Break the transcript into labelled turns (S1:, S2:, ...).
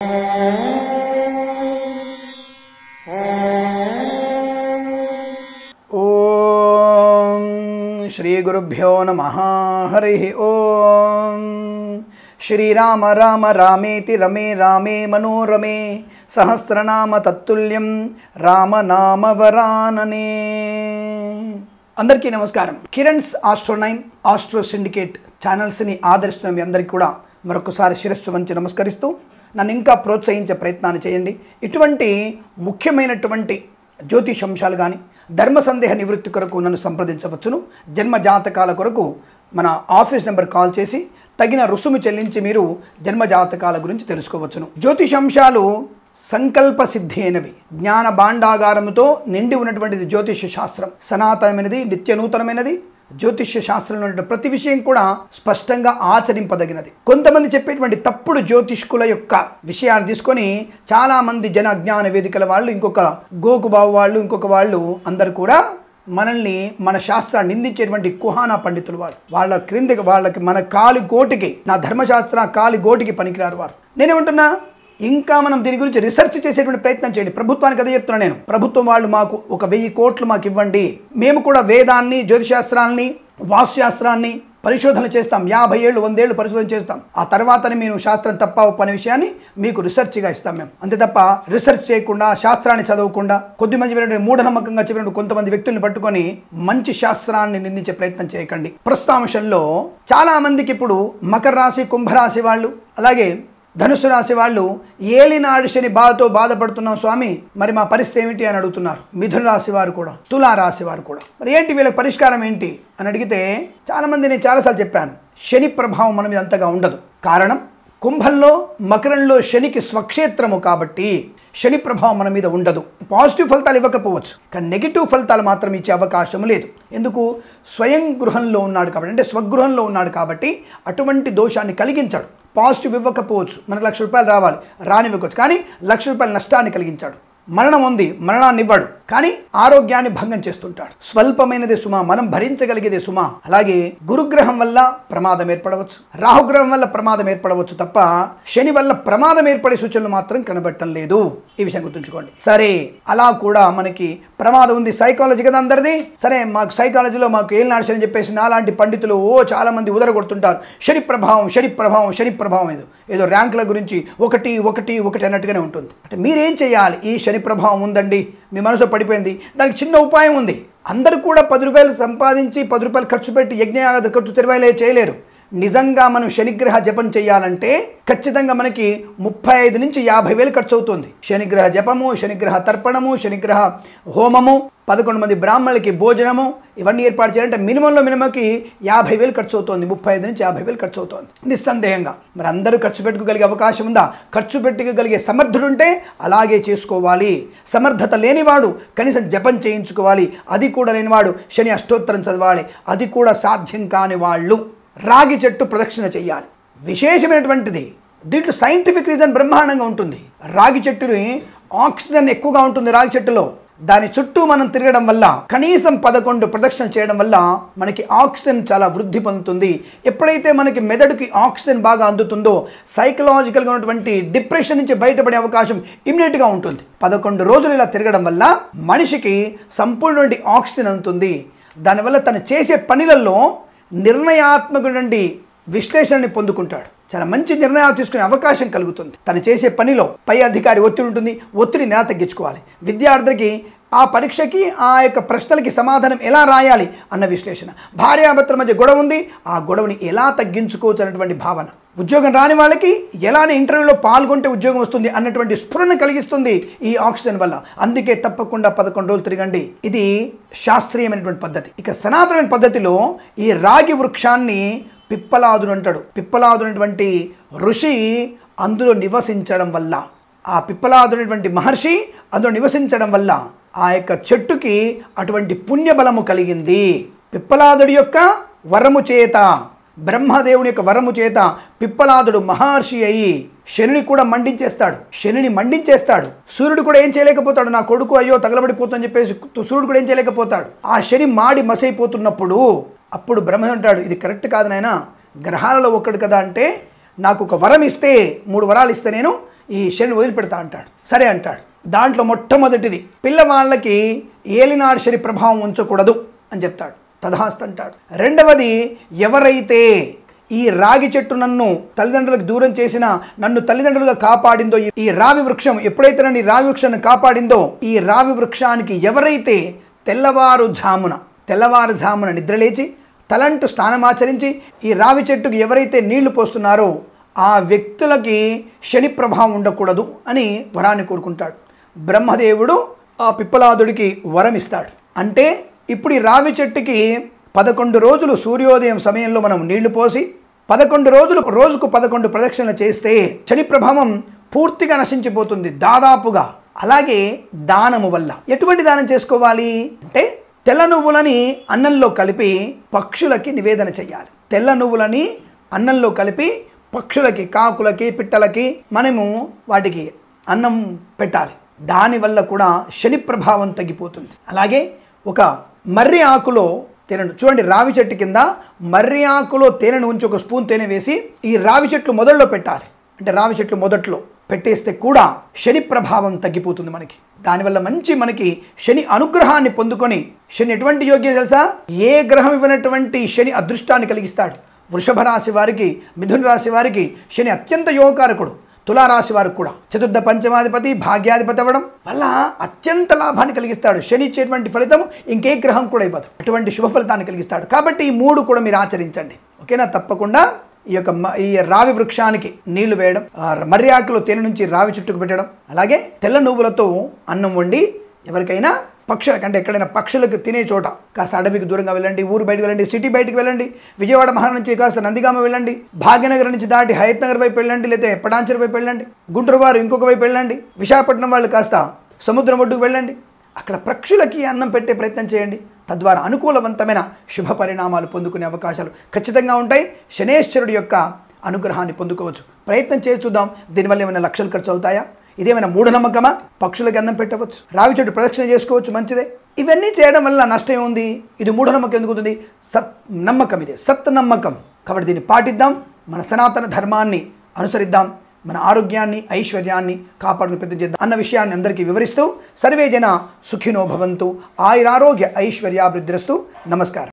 S1: ఓం శ్రీ గురుభ్యో నమః. హరి ఓం. శ్రీరామ రామ రామేతి రమే రామే మనోరమే సహస్రనామ తత్తుల్యం రామనామ వరాననే. అందరికీ నమస్కారం. కిరణ్స్ ఆస్ట్రో 9 ఆస్ట్రో సిండికేట్ ఛానల్స్ని ఆదరిస్తున్న మీ అందరికీ కూడా మరొకసారి శిరస్సు వంచి నమస్కరిస్తూ నన్ను ఇంకా ప్రోత్సహించే ప్రయత్నాన్ని చేయండి. ఇటువంటి ముఖ్యమైనటువంటి జ్యోతిషంశాలు కానీ ధర్మ సందేహ నివృత్తి కొరకు నన్ను సంప్రదించవచ్చును. జన్మ జాతకాల కొరకు మన ఆఫీస్ నెంబర్ కాల్ చేసి తగిన రుసుము చెల్లించి మీరు జన్మ జాతకాల గురించి తెలుసుకోవచ్చును. జ్యోతిషంశాలు సంకల్ప సిద్ధి అయినవి. జ్ఞాన భాండాగారముతో నిండి ఉన్నటువంటిది జ్యోతిష శాస్త్రం. సనాతనమైనది, నిత్య నూతనమైనది. జ్యోతిష్య శాస్త్రంలో ఉన్న ప్రతి విషయం కూడా స్పష్టంగా ఆచరింపదగినది. కొంతమంది చెప్పేటువంటి తప్పుడు జ్యోతిష్కుల యొక్క విషయాన్ని తీసుకొని చాలామంది జన అజ్ఞాన వేదికల వాళ్ళు, ఇంకొక గోకుబాబు వాళ్ళు, ఇంకొక వాళ్ళు అందరు కూడా మనల్ని, మన శాస్త్రాన్ని నిందించేటువంటి కుహానా పండితులు వాళ్ళు. వాళ్ళ క్రిందికి వాళ్ళకి మన కాలి గోటికి, నా ధర్మశాస్త్ర కాలి గోటికి పనికిరారు వారు. నేనేమంటున్నా, ఇంకా మనం దీని గురించి రీసెర్చ్ చేసేటువంటి ప్రయత్నం చేయండి. ప్రభుత్వానికి అదే చెప్తున్నాను నేను. ప్రభుత్వం వాళ్ళు మాకు 1000 కోట్లు మాకు ఇవ్వండి, మేము కూడా వేదాన్ని, జ్యోతిశాస్త్రాన్ని, వాస్తుశాస్త్రాన్ని పరిశోధన చేస్తాం. 50 ఏళ్ళు 100 ఏళ్ళు పరిశోధన చేస్తాం. ఆ తర్వాతనే మేము శాస్త్రం తప్ప ఒప్పని విషయాన్ని మీకు రీసెర్చ్గా ఇస్తాం మేము. అంతే తప్ప రీసెర్చ్ చేయకుండా, శాస్త్రాన్ని చదవకుండా, కొద్దిమంది మూఢనమ్మకంగా చెప్పినట్టు కొంతమంది వ్యక్తుల్ని పట్టుకొని మంచి శాస్త్రాన్ని నిందించే ప్రయత్నం చేయకండి. ప్రస్తుతాంశంలో చాలా మందికి ఇప్పుడు మకర రాశి, కుంభరాశి వాళ్ళు, అలాగే ధనుసు రాశి వాళ్ళు ఏలినాడు శని బాధతో బాధపడుతున్నాం స్వామి, మరి మా పరిస్థితి ఏమిటి అని అడుగుతున్నారు. మిథున రాశి వారు కూడా, తులా రాశి వారు కూడా. మరి ఏంటి వీళ్ళకి పరిష్కారం ఏంటి అని అడిగితే చాలామంది, నేను చాలాసార్లు చెప్పాను, శని ప్రభావం మన మీద అంతగా ఉండదు. కారణం, కుంభంలో మకరంలో శనికి స్వక్షేత్రము కాబట్టి శని ప్రభావం మన మీద ఉండదు. పాజిటివ్ ఫలితాలు ఇవ్వకపోవచ్చు, కానీ నెగిటివ్ ఫలితాలు మాత్రం ఇచ్చే అవకాశం లేదు. ఎందుకు? స్వయం గృహంలో ఉన్నాడు కాబట్టి, అంటే స్వగృహంలో ఉన్నాడు కాబట్టి అటువంటి దోషాన్ని కలిగించాడు. పాజిటివ్ ఇవ్వకపోవచ్చు, మనకు 1,00,000 రూపాయలు రావాలి, రానివ్వకపోవచ్చు, కానీ 1,00,000 రూపాయల నష్టాన్ని కలిగించాడు. మరణం ఉంది, మరణాన్ని ఇవ్వడు, కానీ ఆరోగ్యాన్ని భంగం చేస్తుంటాడు. స్వల్పమైనదే సుమా, మనం భరించగలిగేదే సుమా. అలాగే గురుగ్రహం వల్ల ప్రమాదం ఏర్పడవచ్చు, రాహుగ్రహం వల్ల ప్రమాదం ఏర్పడవచ్చు తప్ప శని వల్ల ప్రమాదం ఏర్పడే సూచనలు మాత్రం కనబడటం లేదు. ఈ విషయం గుర్తుంచుకోండి. సరే, అలా కూడా మనకి ప్రమాదం ఉంది. సైకాలజీ కదా అందరిది. సరే, మాకు సైకాలజీలో మాకు ఏలినాడు శని చెప్పేసి నాలాంటి పండితులు చాలా మంది ఉదరగొడుతుంటారు. శని ప్రభావం, శని ప్రభావం, శని ప్రభావం, ఏదో ర్యాంకుల గురించి 1 1 1 అన్నట్టుగానే ఉంటుంది. అంటే మీరేం చేయాలి? ఈ శని ప్రభావం ఉందండి, మీ మనసు పడిపోయింది, దానికి చిన్న ఉపాయం ఉంది. అందరూ కూడా 10 రూపాయలు సంపాదించి 10 రూపాయలు ఖర్చు పెట్టి యజ్ఞయాగ ఖర్చు 20 చేయలేరు. నిజంగా మనం శనిగ్రహ జపం చేయాలంటే ఖచ్చితంగా మనకి 35 నుంచి 50,000 ఖర్చు అవుతుంది. శనిగ్రహ జపము, శనిగ్రహ తర్పణము, శనిగ్రహ హోమము, 11 మంది బ్రాహ్మణులకి భోజనము, ఇవన్నీ ఏర్పాటు చేయాలంటే మినిమంకి 50,000 ఖర్చు అవుతుంది. 35 నుంచి 50,000 ఖర్చు అవుతుంది నిస్సందేహంగా. మరి అందరూ ఖర్చు పెట్టుకోగలిగే అవకాశం ఉందా? ఖర్చు పెట్టుకోగలిగే సమర్థుడుంటే అలాగే చేసుకోవాలి. సమర్థత లేనివాడు కనీసం జపం చేయించుకోవాలి. అది కూడా లేనివాడు శని అష్టోత్తరం చదవాలి. అది కూడా సాధ్యం కాని వాళ్ళు రాగి చెట్టు ప్రదక్షిణ చేయాలి. విశేషమైనటువంటిది, దీంట్లో సైంటిఫిక్ రీజన్ బ్రహ్మాండంగా ఉంటుంది. రాగి చెట్టుని ఆక్సిజన్ ఎక్కువగా ఉంటుంది రాగి చెట్టులో. దాని చుట్టూ మనం తిరగడం వల్ల, కనీసం 11 ప్రదక్షిణలు చేయడం వల్ల మనకి ఆక్సిజన్ చాలా వృద్ధి పొందుతుంది. ఎప్పుడైతే మనకి మెదడుకి ఆక్సిజన్ బాగా అందుతుందో సైకలాజికల్గా ఉన్నటువంటి డిప్రెషన్ నుంచి బయటపడే అవకాశం ఇమ్మీడియట్గా ఉంటుంది. 11 రోజులు ఇలా తిరగడం వల్ల మనిషికి సంపూర్ణ ఆక్సిజన్ అందుతుంది. దానివల్ల తను చేసే పనులలో నిర్ణయాత్మకటువంటి విశ్లేషణని పొందుకుంటాడు. చాలా మంచి నిర్ణయాలు తీసుకునే అవకాశం కలుగుతుంది. తను చేసే పనిలో పై అధికారి ఒత్తిడి ఉంటుంది, ఒత్తిడిని ఎలా తగ్గించుకోవాలి, విద్యార్థికి ఆ పరీక్షకి ఆ యొక్క ప్రశ్నలకి సమాధానం ఎలా రాయాలి అన్న విశ్లేషణ, భార్యాభర్తల మధ్య గొడవ ఉంది, ఆ గొడవని ఎలా తగ్గించుకోవచ్చు అన్నటువంటి భావన, ఉద్యోగం రాని వాళ్ళకి ఎలానే ఇంటర్వ్యూలో పాల్గొంటే ఉద్యోగం వస్తుంది అన్నటువంటి స్ఫురణ కలిగిస్తుంది ఈ ఆక్సిజన్ వల్ల. అందుకే తప్పకుండా 11 రోజులు తిరగండి. ఇది శాస్త్రీయమైనటువంటి పద్ధతి. ఇక సనాతనమైన పద్ధతిలో ఈ రాగి వృక్షాన్ని పిప్పలాదుడు అంటాడు. పిప్పలాదునటువంటి ఋషి అందులో నివసించడం వల్ల, ఆ పిప్పలాదునటువంటి మహర్షి అందులో నివసించడం వల్ల ఆ యొక్క చెట్టుకి అటువంటి పుణ్యబలము కలిగింది. పిప్పలాదుడి యొక్క వరము చేత, బ్రహ్మదేవుని యొక్క వరము చేత పిప్పలాదుడు మహర్షి అయి శనిని కూడా మండించేస్తాడు. శనిని మండించేస్తాడు. సూర్యుడు కూడా ఏం చేయలేకపోతాడు. నా కొడుకు అయ్యో తగలబడిపోతుందని చెప్పేసి సూర్యుడు కూడా ఏం చేయలేకపోతాడు. ఆ శని మాడి మసైపోతున్నప్పుడు అప్పుడు బ్రహ్మ అంటాడు, ఇది కరెక్ట్ కాదు నాయనా, గ్రహాలలో ఒక్కడు కదా అంటే నాకు ఒక వరం ఇస్తే, 3 వరాలు ఇస్తే నేను ఈ శని వదిలిపెడతా అంటాడు. సరే అంటాడు. దాంట్లో మొట్టమొదటిది పిల్లవాళ్ళకి ఏలినాడు శని ప్రభావం ఉంచకూడదు అని చెప్తాడు. తథాస్తు అంటాడు. రెండవది, ఎవరైతే ఈ రాగి చెట్టు నన్ను తల్లిదండ్రులకు దూరం చేసిన, నన్ను తల్లిదండ్రులుగా కాపాడిందో, ఈ రావి వృక్షం ఎప్పుడైతే నన్ను ఈ రావి వృక్షాన్ని కాపాడిందో, ఈ రావి వృక్షానికి ఎవరైతే తెల్లవారుజామున నిద్రలేచి తలంటు స్నానమాచరించి ఈ రావి చెట్టుకు ఎవరైతే నీళ్లు పోస్తున్నారో ఆ వ్యక్తులకి శని ప్రభావం ఉండకూడదు అని వరాన్ని కోరుకుంటాడు. బ్రహ్మదేవుడు ఆ పిప్పలాదుడికి వరం ఇస్తాడు. అంటే ఇప్పుడు ఈ రావి చెట్టుకి 11 రోజులు సూర్యోదయం సమయంలో మనం నీళ్లు పోసి 11 రోజులు రోజుకు 11 ప్రదక్షిణలు చేస్తే శని ప్రభావం పూర్తిగా నశించిపోతుంది దాదాపుగా. అలాగే దానము వల్ల ఎటువంటి దానం చేసుకోవాలి అంటే తెల్ల నువ్వులని అన్నంలో కలిపి పక్షులకి నివేదన చేయాలి. తెల్ల నువ్వులని అన్నంలో కలిపి పక్షులకి, కాకులకి, పిట్టలకి మనము వాటికి అన్నం పెట్టాలి. దానివల్ల కూడా శని ప్రభావం తగ్గిపోతుంది. అలాగే ఒక మర్రి ఆకులో తేనెను చూడండి, రావి చెట్టు కింద మర్రి ఆకులో తేనెను ఉంచి ఒక స్పూన్ తేనె వేసి ఈ రావి చెట్లు మొదల్లో పెట్టాలి. అంటే రావి చెట్లు మొదట్లో పెట్టేస్తే కూడా శని ప్రభావం తగ్గిపోతుంది మనకి. దానివల్ల మంచి మనకి శని అనుగ్రహాన్ని పొందుకొని, శని ఎటువంటి యోగ్యం తెలుసా, ఏ గ్రహం ఇవ్వనటువంటి శని అదృష్టాన్ని కలిగిస్తాడు. వృషభ రాశి వారికి, మిథున రాశి వారికి శని అత్యంత యోగకారకుడు. తులారాశి వారికి కూడా చతుర్థ పంచమాధిపతి, భాగ్యాధిపతి అవ్వడం వల్ల అత్యంత లాభాన్ని కలిగిస్తాడు. శని ఇచ్చేటువంటి ఫలితం ఇంకే గ్రహం కూడా ఇవ్వదు. అటువంటి శుభ ఫలితాన్ని కలిగిస్తాడు. కాబట్టి ఈ 3 కూడా మీరు ఆచరించండి. ఓకేనా? తప్పకుండా ఈ రావి వృక్షానికి నీళ్లు వేయడం, మర్రి ఆకులో తేనె నుంచి రావి చుట్టుకు పెట్టడం, అలాగే తెల్ల నువ్వులతో అన్నం వండి ఎవరికైనా పక్షులకు, అంటే ఎక్కడైనా పక్షులకు తినే చోట కాస్త అడవికి దూరంగా వెళ్ళండి, ఊరు బయటకు వెళ్ళండి, సిటీ బయటకు వెళ్ళండి, విజయవాడ మహానగరం నుంచి కాస్త నందిగామ వెళ్ళండి, భాగ్యనగర్ నుంచి దాటి హయత్ నగర్ వైపు వెళ్ళండి, లేదా పటాన్చెరు వైపు వెళ్ళండి, గుంటూరు వారు ఇంకొక వైపు వెళ్ళండి, విశాఖపట్నం వాళ్ళు కాస్త సముద్రం ఒడ్డుకు వెళ్ళండి. అక్కడ పక్షులకి అన్నం పెట్టే ప్రయత్నం చేయండి. తద్వారా అనుకూలవంతమైన శుభ పరిణామాలు పొందుకునే అవకాశాలు ఖచ్చితంగా ఉంటాయి. శనేశ్వరుడి యొక్క అనుగ్రహాన్ని పొందుకోవచ్చు. ప్రయత్నం చేసి చూద్దాం. దీనివల్ల ఏమైనా లక్షలు ఖర్చు అవుతాయా? ఇదేమైనా మూఢనమ్మకమా? పక్షులకి అన్నం పెట్టవచ్చు, రావి చెట్టు ప్రదక్షిణ చేసుకోవచ్చు, మంచిదే. ఇవన్నీ చేయడం వల్ల నష్టం ఏముంది? ఇది మూఢనమ్మకం ఎందుకు అవుతుంది? నమ్మకం, ఇదే సత్ నమ్మకం. కాబట్టి దీన్ని పాటిద్దాం, మన సనాతన ధర్మాన్ని అనుసరిద్దాం, మన ఆరోగ్యాన్ని, ఐశ్వర్యాన్ని కాపాడుకుని ప్రయత్నం చేద్దాం అన్న విషయాన్ని అందరికీ వివరిస్తూ సర్వే జన సుఖినో భవంతు. ఆయురారోగ్య ఐశ్వర్యాభివృద్ధిరస్తు. నమస్కారం.